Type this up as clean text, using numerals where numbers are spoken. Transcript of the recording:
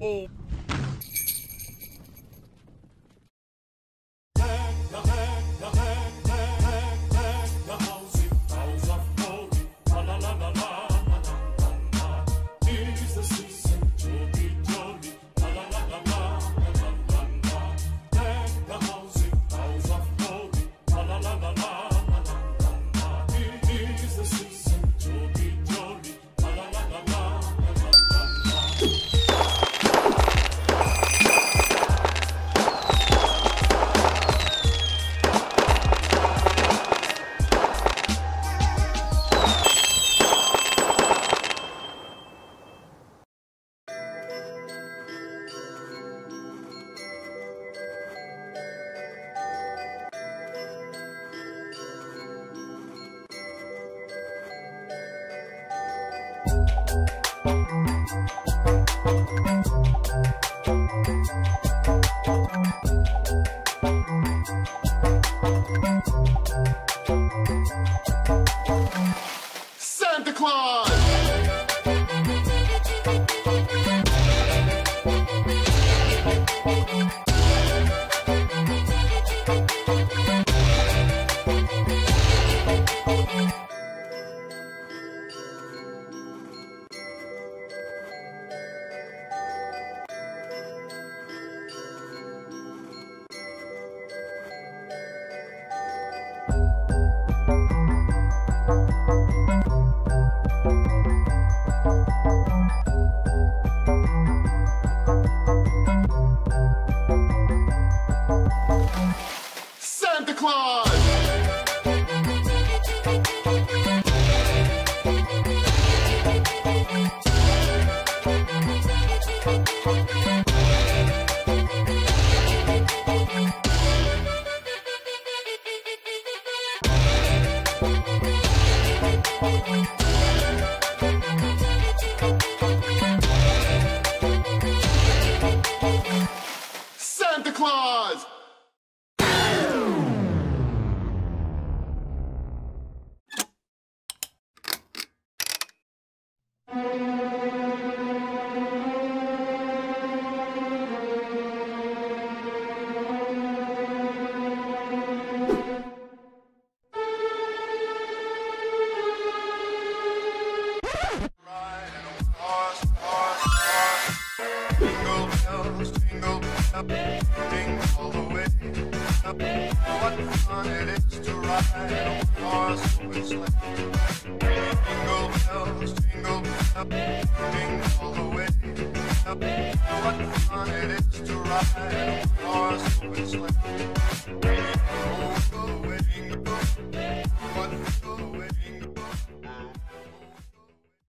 ho. Santa Claus! Santa Claus! Santa Claus! Jingle all the way. What fun it is to ride on a horse open sleigh. Jingle bells, jingle jingle all the way. What fun it is to ride on a horse open sleigh. Oh, oh.